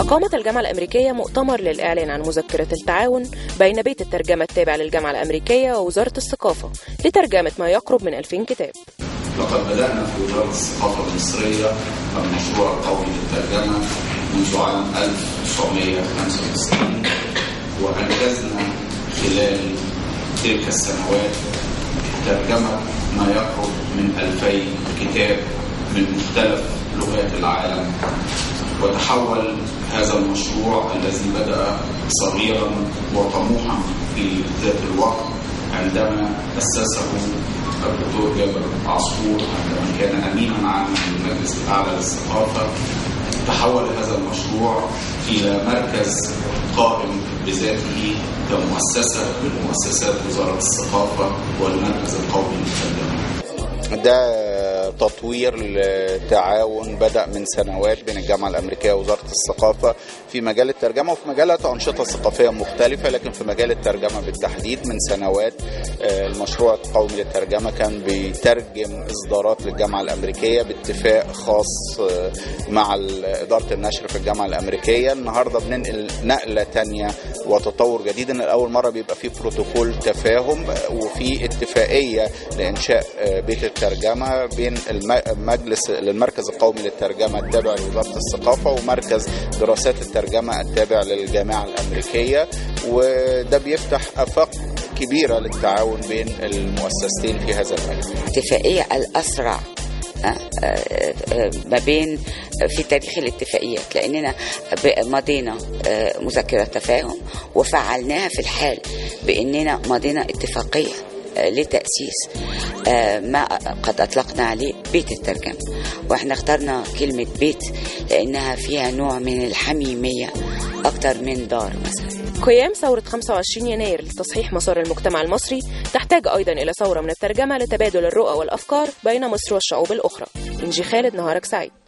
أقامت الجامعة الأمريكية مؤتمر للإعلان عن مذكرة التعاون بين بيت الترجمة التابع للجامعة الأمريكية ووزارة الثقافة لترجمة ما يقرب من 2000 كتاب. لقد بدأنا في وزارة الثقافة المصرية المشروع القومي للترجمة منذ عام 1995، وأنجزنا خلال تلك السنوات ترجمة ما يقرب من 2000 كتاب من مختلف لغات العالم. وتحول هذا المشروع الذي بدأ صغيرا وطموحا في ذات الوقت عندما أسسه الدكتور جابر عصفور عندما كان أمينا عام للمجلس الأعلى للثقافة، تحول هذا المشروع إلى مركز قائم بذاته كمؤسسة من مؤسسات وزارة الثقافة والمركز القومي للترجمة. ده تطوير التعاون بدأ من سنوات بين الجامعة الأمريكية ووزارة الثقافة في مجال الترجمة وفي مجالات أنشطة ثقافية مختلفة، لكن في مجال الترجمة بالتحديد من سنوات. المشروع القومي للترجمة كان بيترجم إصدارات للجامعة الأمريكية باتفاق خاص مع إدارة النشر في الجامعة الأمريكية. النهاردة بننقل نقلة تانية وتطور جديد، إن الأول مرة بيبقى فيه بروتوكول تفاهم وفي اتفاقية لإنشاء بيت الترجمة بين المركز القومي للترجمة التابع لوزارة الثقافة ومركز دراسات الترجمة التابع للجامعة الأمريكية، وده بيفتح آفاق كبيرة للتعاون بين المؤسستين في هذا المجال. اتفاقية الأسرع ما بين في تاريخ الاتفاقيات، لأننا مضينا مذكرة تفاهم وفعلناها في الحال بأننا مضينا اتفاقية لتأسيس ما قد أطلقنا عليه بيت الترجمة، وإحنا اخترنا كلمة بيت لأنها فيها نوع من الحميمية أكتر من دار مثلا. قيام ثورة 25 يناير لتصحيح مسار المجتمع المصري تحتاج أيضا إلى ثورة من الترجمة لتبادل الرؤى والأفكار بين مصر والشعوب الأخرى. إنجي خالد، نهارك سعيد.